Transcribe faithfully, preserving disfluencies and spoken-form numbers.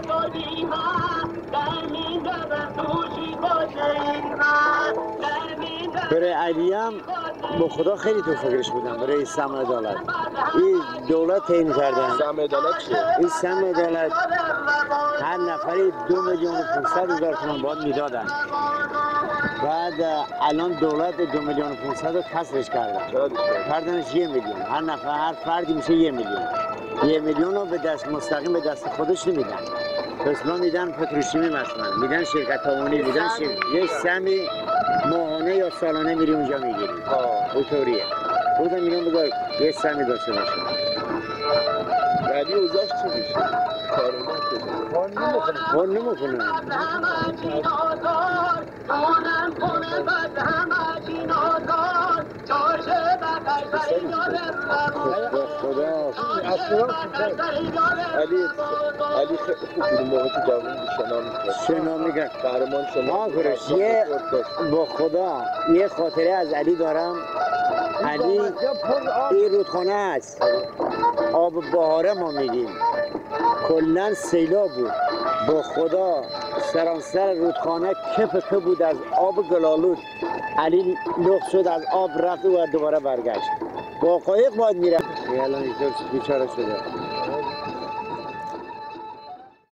برای علی هم با خدا خیلی تو فکرش بودم برای سم عدالت. این دولت تعیین کردن. سم عدالت چیه؟ این سم عدالت هر نفری دو میلیون و پونصد هزار تومان باید میدادن. بعد الان دولت دو میلیون و پونصد رو کسرش کردن. کردنش یه میلیون. هر نفر هر فردی میشه یه میلیون. یه میلیون رو به دست مستقیم به دست خودش نمیدن. مثلا میدن پتروشیمی مثلا میدن شرکت تعاونی میدن شرکت یه سمی ماهانه یا سالانه میری اونجا میگیری. اونطوریه. بودم اینا بگار یه سمی داشته باشه. ولی اوضاعش چی میشه؟ کار نمیکنه. کار نمیکنه. خدا علی علی خیلی خوب بود موقع که جوان بود شنا میکرد. شنا میکرد. قهرمان شنا میکرد. یه با خدا یه خاطره از علی دارم. علی این رودخانه است. آب بهاره ما میگیم. کلن سیلاب بود. با خدا سرانسر رودخانه کف کف بود از آب گلالود. علی لخت شد از آب رفت و دوباره برگشت. با قایق باید میرفت. الان اینطور بیچاره شده.